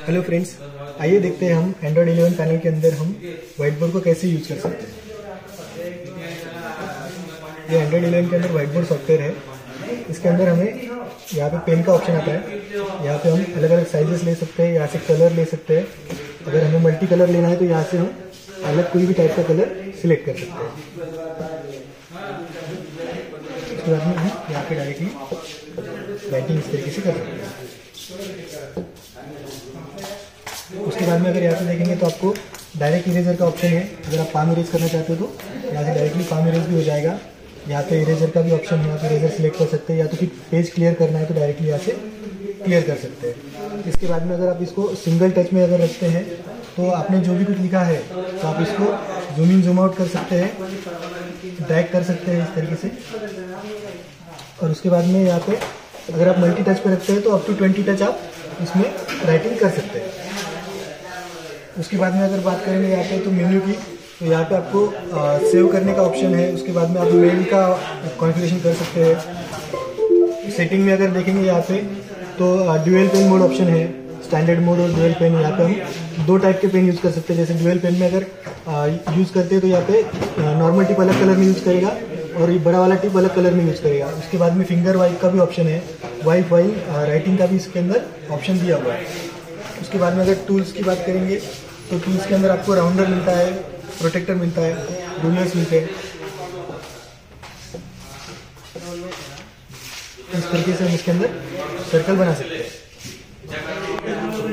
Hello friends, आइए देखते हैं हम एंड्रॉइड 11 पैनल के अंदर हम व्हाइट बोर्ड को कैसे यूज कर सकते हैं। ये एंड्रॉइड 11 के अंदर व्हाइट बोर्ड सॉफ्टवेयर है। इसके अंदर हमें यहाँ पे पेन का ऑप्शन आता है। यहाँ पे हम अलग अलग साइजेस ले सकते हैं, यहाँ से कलर ले सकते हैं। अगर हमें मल्टी कलर लेना है तो यहाँ से हम अलग कोई भी टाइप का कलर सिलेक्ट कर सकते हैं। उसके बाद में हम यहाँ पे डायरेक्टली राइटिंग इस तरीके से कर सकते हैं। उसके बाद में अगर यहाँ पे देखेंगे तो आपको डायरेक्ट इरेजर का ऑप्शन है। अगर आप पाम इरेज करना चाहते हो तो यहाँ से डायरेक्टली पाम इरेज भी हो जाएगा। यहाँ पे इरेजर का भी ऑप्शन है, यहाँ पे इरेजर सिलेक्ट कर सकते हैं, या तो फिर पेज क्लियर करना है तो डायरेक्टली यहाँ से क्लियर कर सकते हैं। इसके बाद में अगर आप इसको सिंगल टच में अगर रखते हैं तो आपने जो भी कुछ लिखा है तो आप इसको जूम इन जूम आउट कर सकते हैं, ड्रैग कर सकते हैं इस तरीके से। और उसके बाद में यहाँ पे अगर आप मल्टी टच पे रखते हैं तो अप टू 20 टच आप इसमें राइटिंग कर सकते हैं। उसके बाद में अगर बात करेंगे यहाँ पे तो मेन्यू की, तो यहाँ पे आपको सेव करने का ऑप्शन है। उसके बाद में आप मेल का कॉन्फ़िगरेशन कर सकते हैं। सेटिंग में अगर देखेंगे यहाँ पे तो ड्यूअल पेन मोड ऑप्शन है, स्टैंडर्ड मोड और ड्यूअल पेन। यहाँ पे हम दो टाइप के पेन यूज़ कर सकते हैं। जैसे ड्यूअल पेन में अगर यूज़ करते हैं तो यहाँ पे नॉर्मल टिप अलग कलर में यूज़ करेगा और ये बड़ा वाला टिप अलग कलर में यूज़ करेगा। उसके बाद में फिंगर वाइप का भी ऑप्शन है, वाइप वाइल राइटिंग का भी इसके अंदर ऑप्शन दिया हुआ है। उसके बाद में अगर टूल्स की बात करेंगे तो टूल्स के अंदर आपको राउंडर मिलता है, प्रोटेक्टर मिलता है, रूलर्स मिलते हैं। इस तरीके से हम इसके अंदर सर्कल बना सकते हैं।